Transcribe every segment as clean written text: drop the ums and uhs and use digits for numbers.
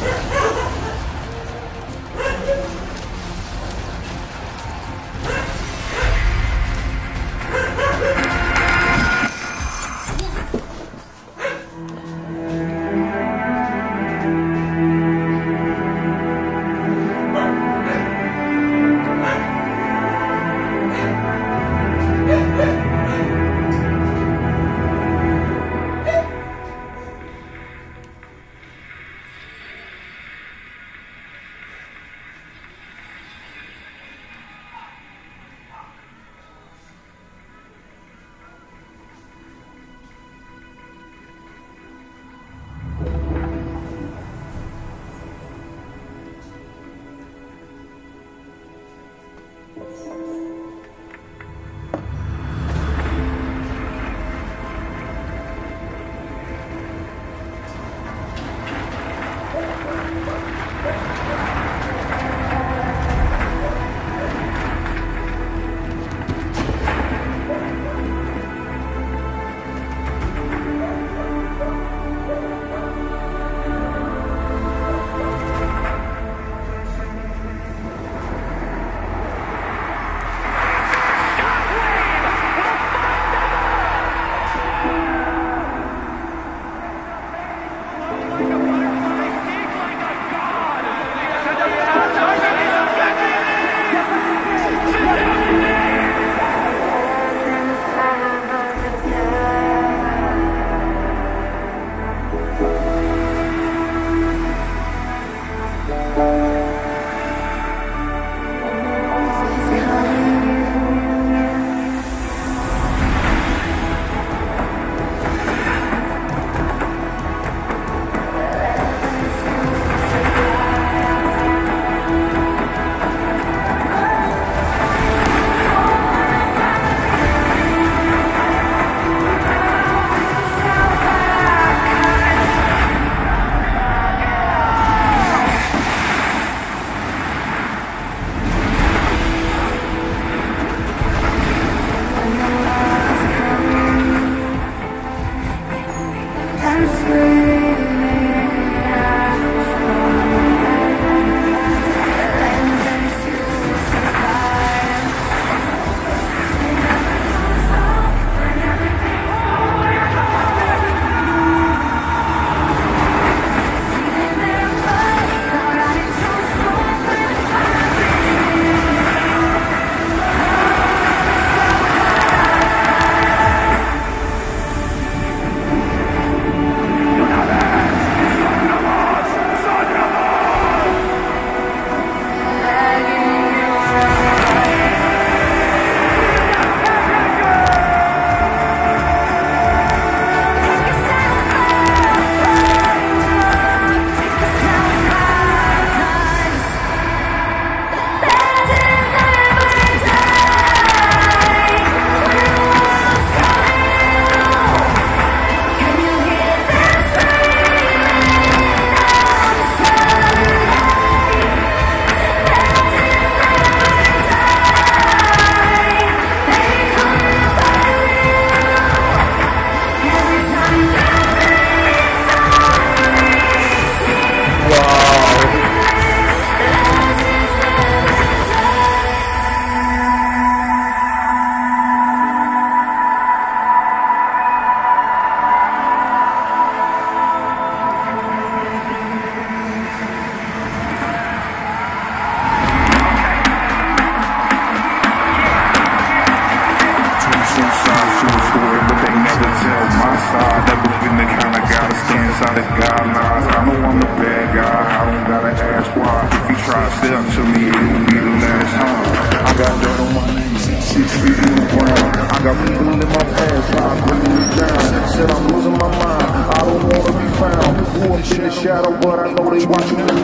shadow, but I know they watching me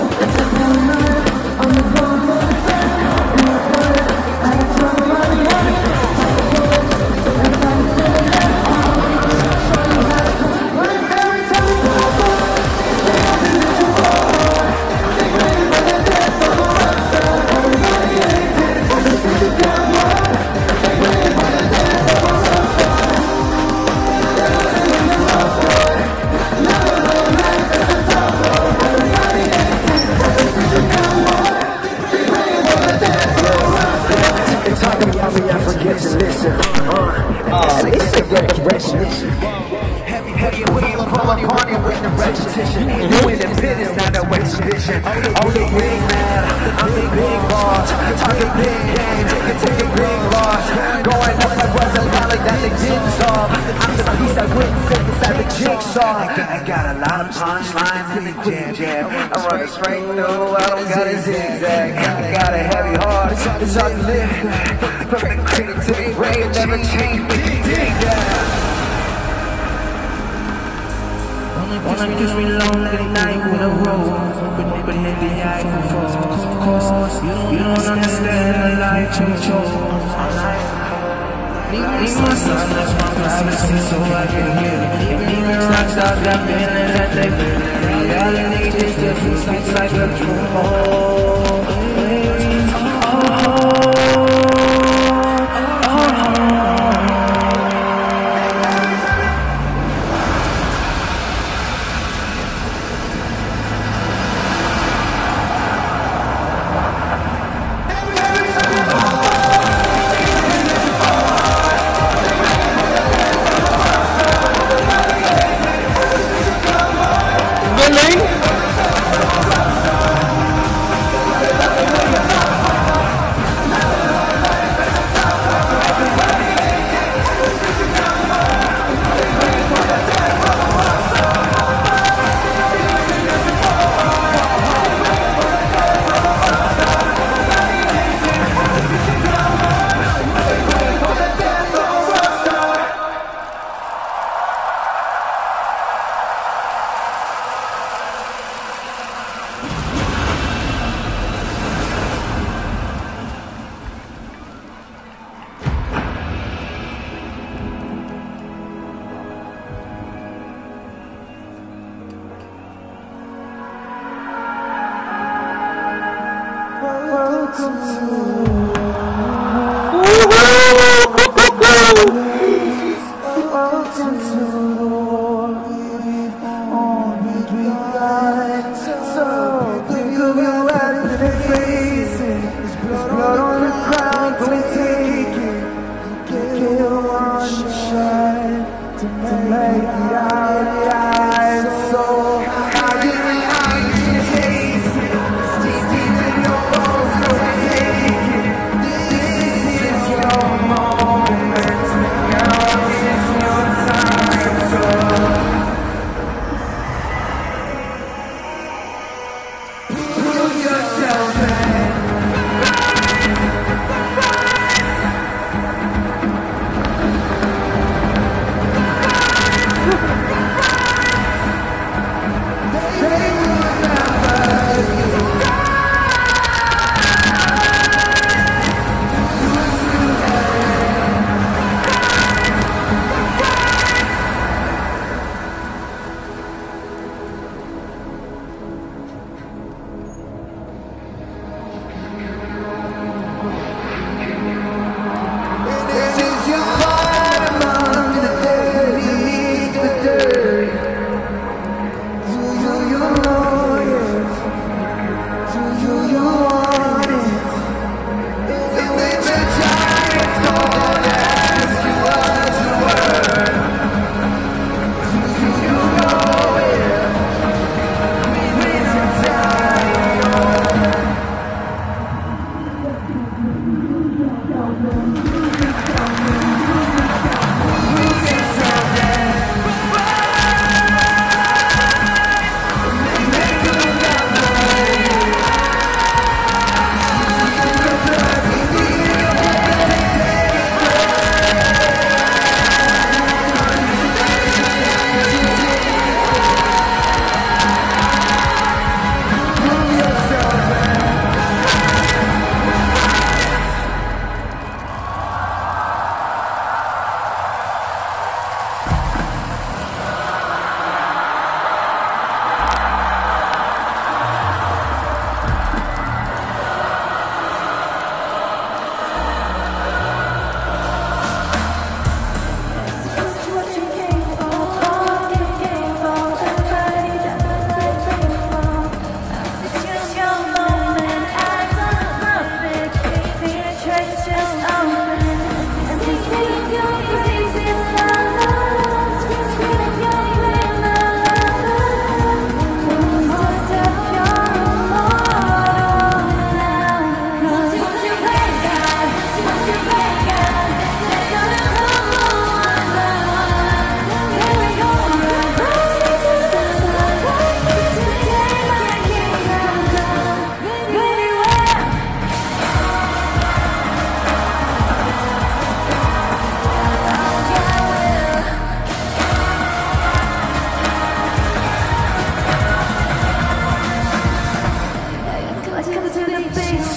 now. a repetition. Doing the business, not no exhibition. Only big man, I'm the big boss. Talking big game, taking big loss. Going up like was a valley that they didn't solve. I'm the piece that wouldn't fit inside the jigsaw. I got a lot of punchlines in the quick jab. I run it straight through, I don't got a zigzag. I got a heavy heart, it's hard to live. From the cradle to the grave, never change, but dig that. Wanna kiss me long at night with a rose, open in the Eiffel Falls. You don't understand the life you chose. Leave my son, that's my privacy, so I can hear it. Even rock stars got feelings that they feel. Reality is just like a true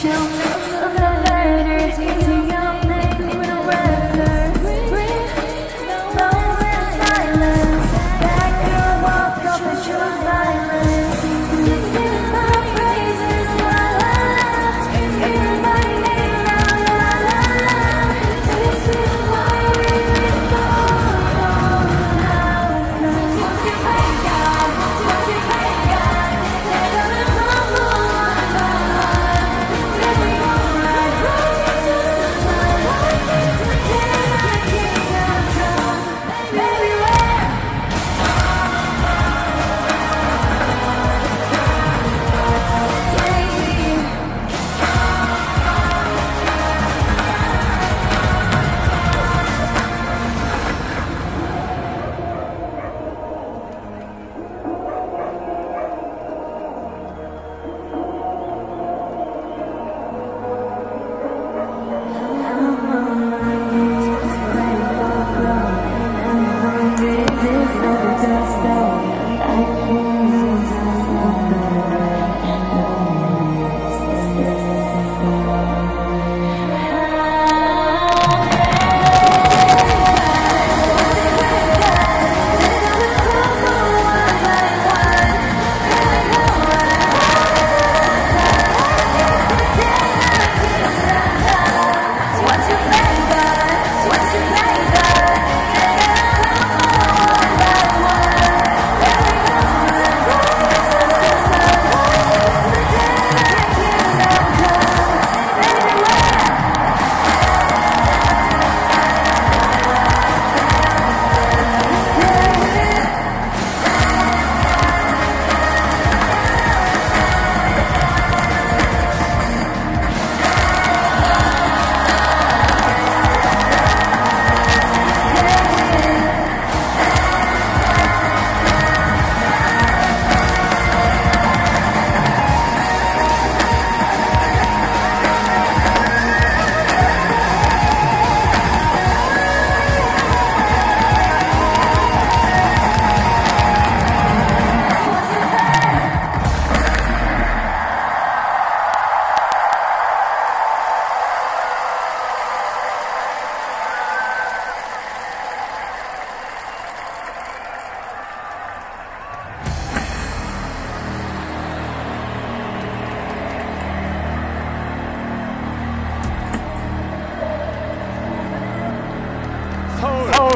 서울,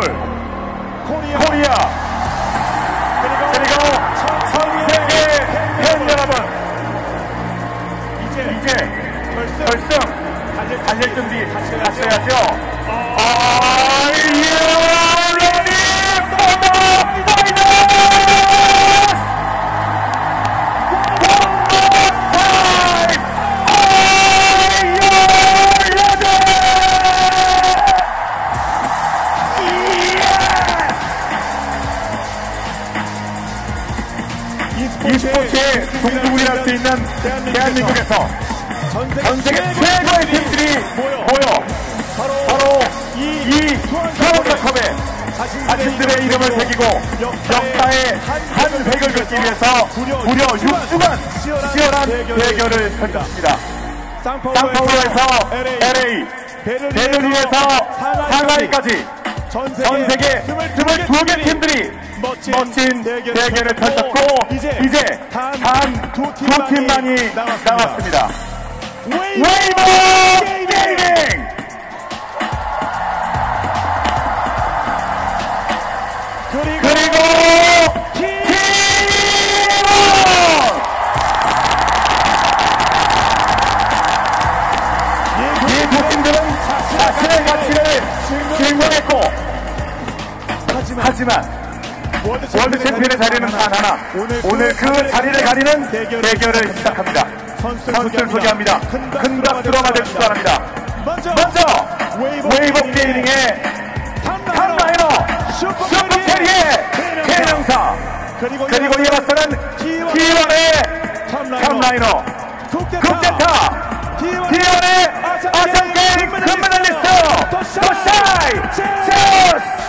코리아, 그리고 전 세계 팬 여러분, 이제 결승 달릴 준비 하셔야죠. e스포츠의 동부군이랄 수 있는 대한민국에서 전 세계 최고의 팀들이 모여 바로 이 수원컵에 자신들의 이름을 새기고 역사의 한 획을 긋기 위해서 무려 6주간 치열한 대결을 펼쳤습니다. 상파울루에서 LA, 베를린에서 상하이까지 전 세계 22개 팀들이 멋진 대결을 펼쳤고 이제 단 두 팀만이 남았습니다. 웨이버 게이밍! 그리고 T1! 이 두 팀들은 자신의 가치를 증명했고 하지만 월드 챔피언의 자리는 단 하나. 오늘 그 자리를 가리는 대결을 시작합니다. 선수를 소개합니다. 큰 박수로 맞아주시기 바랍니다. 먼저 웨이브 게이밍의 탑라이너 슈퍼캐리의 개명사, 그리고 이에 맞서는 T1의 탑라이너 국제타 T1의 아시안게임 금메달리스트 도샤이 제우스.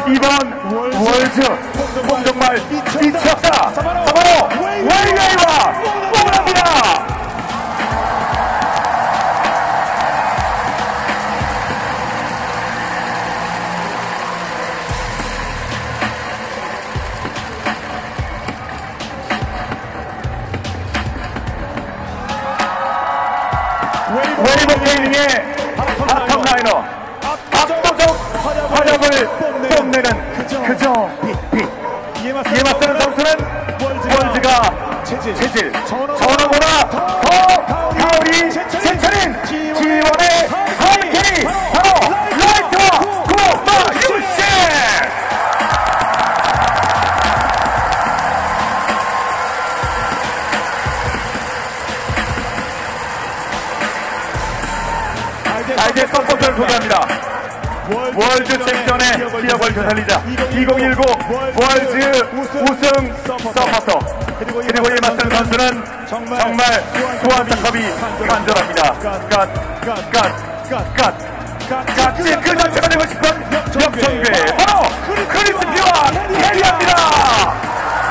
이번 월드 정말 미쳤다. 바로 웨이웨이와 뽀글합니다. 웨이버 게이밍의 바텀라이너 압도적 화력을 뽐내는 그저 빛. 이에 맞서는 선수는 월즈가 체질 전원보다 더 가을이 제철인 G1의 하이케이 바로 라이트와 구마 유시. 이제 선수를 소개합니다. 월드 챔피언의 기억을 되살리자 2019 월드 우승 서퍼터. 그리고 이에 맞서는 선수는 정말 소환사컵이 간절합니다. 갓지 그 자체가 되고 싶은 역전괴 바로 크리스피와 캐리합니다.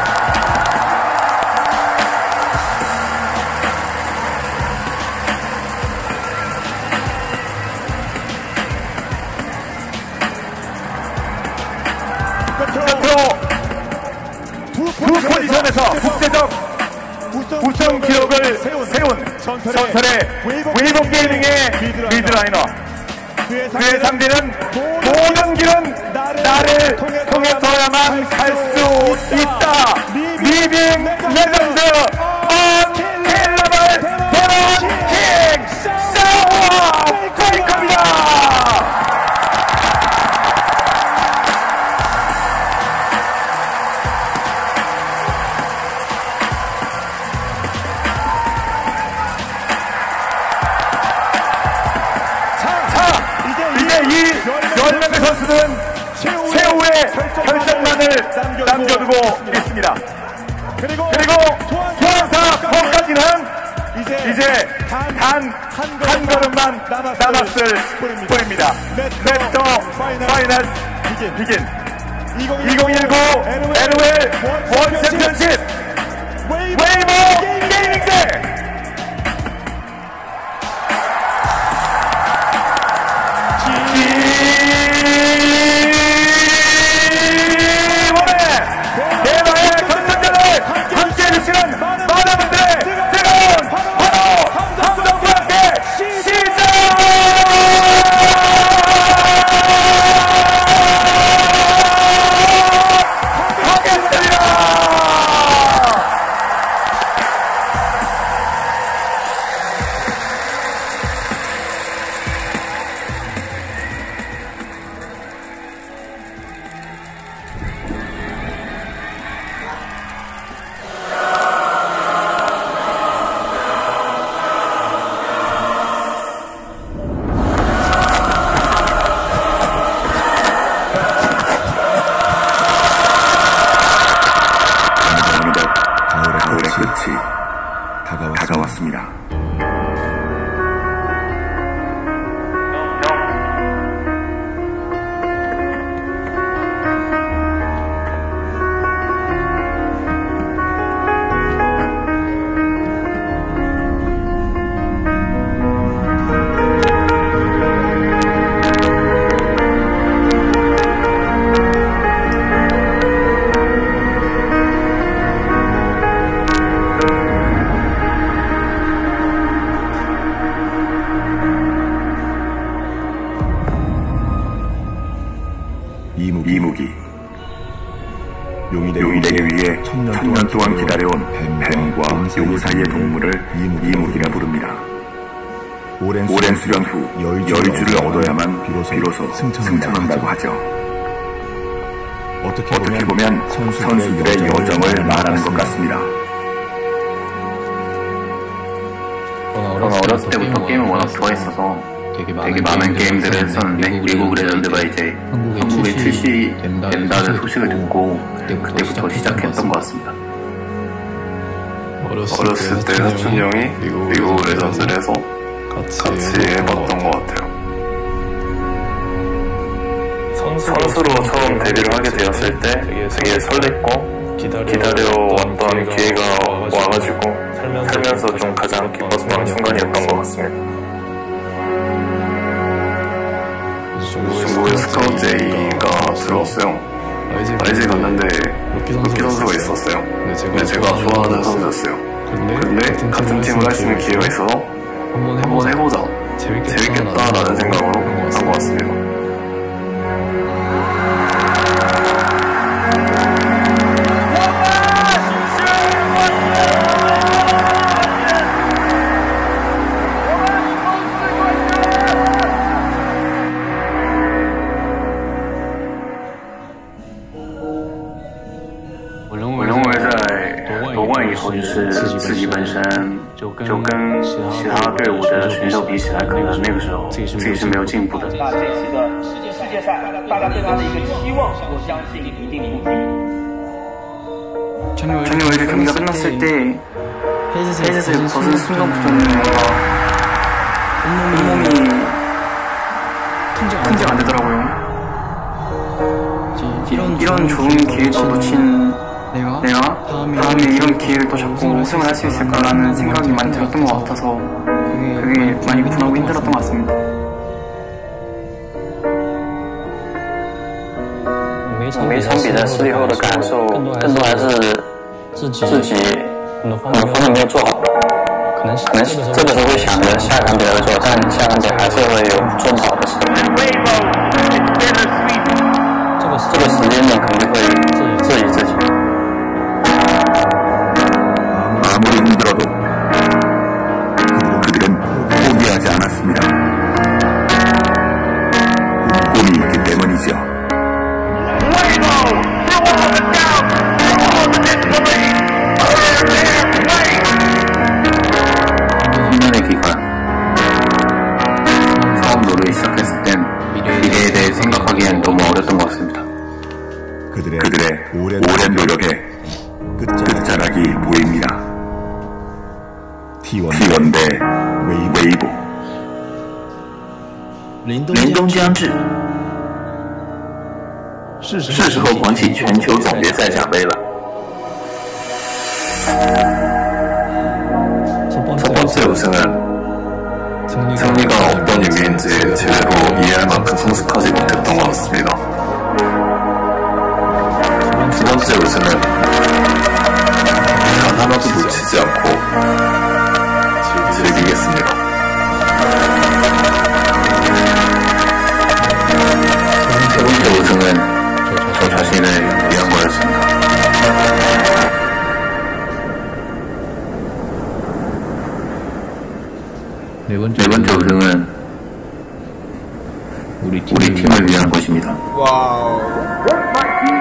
두 포지션에서 국제적 우승 기록을 세운 전설의 웨이브 게이밍의 미드라이너. 그의 상대는 모든 길은 나를 통해서야만 갈 수 있다. 리빙 레전드 언킬러블 데몬 킹 샤워 페이커입니다. 이 10명의 선수는 최후의 결정만을 남겨두고 있습니다. 그리고 소환사 컵까지는 이제 단 한 걸음만 남았을 뿐입니다. 매트 파이널 비긴 2019 LOL 월드 챔피언십 웨이브 게이밍 대 대화의 결정전을 함께해 주시는 많은 분들의 뜨거운 바로 함성과 함께 시작하겠습니다. 끝이 다가왔습니다. 이무기 용이 되기 위해 천년 동안 기다려온 뱀과 용 사이의 동물을 이무기라 부릅니다. 오랜 수련 후 여의주를 얻어야만 비로소 승천한다고 하죠. 어떻게 보면 선수들의 여정을 말하는 것 같습니다. 저는 어렸을 때부터 게임을 워낙 좋아했어서 되게 많은 게임들을 했었는데 미국 레전드가 이제 한국에 출시된다는 소식을 듣고 그때부터 시작했던 것 같습니다. 어렸을 때 사촌 형이 미국 레전드를 해서 같이 해봤던 것 같아요. 선수로 처음 데뷔를 되게 설렜고 기다려왔던 기회가 와가지고 살면서 좀 가장 기뻤던 순간이었던 것 같습니다. 중국에 스카우트 A가 들어왔어요. YG 갔는데 로키 선수가 있었어요. 근데 제가 좋아하는 선수였어요. 근데 같은 팀을 할 수 있는 기회가 있어서 한번 해보자, 재밌겠다라는 생각으로 한 것 같습니다. 夺冠以后，就是自己本身就跟其他队伍的选手比起来，可能那个时候自己是没有进步的。 那这期的世界赛，大家对他的一个期望，我相信一定不低。 전혀 경기가 끝났을 때 헤이즈를 벗은 순간부터는 뭔가 온몸이 통제가 안 되더라고요. 이런 좋은 기회도 놓친 내가 다음에 이런 기회를 또 잡고 우승을 할 수 있을까라는 생각이 많이 들었던 것 같아서 그게 많이 분하고 힘들었던 것 같습니다. 每一场比赛失利后的感受，更多还是自己很多方面没有做好。可能这个时候会想着下一场比赛做，但下一场比赛还是会有做不好的时候。这个时间点肯定会质疑自己。 아무리 힘들어도 그들은 포기하지 않았습니다. 꿈이 있기 때문이죠. 1년의 기간 처음 노래를 시작했을 땐 미래에 대해 생각하기엔 너무 어렸던 것 같습니다. 그들의 오랜 노력에 끝자락이 보입니다. T1 대 웨이보 凛冬将至，是时候捧起全球总决赛奖杯了。 첫 번째 우승은 승리가 어떤 의미인지 제대로 이해할 만큼 성숙하지 못했던 것 같습니다. 두 번째 우승은 단 하나도 놓치지 않고 즐기겠습니다. 세 번째 우승은 저 자신을 위한 거였습니다. 네 번째 우승은 우리 팀을 위한 것입니다. 와우.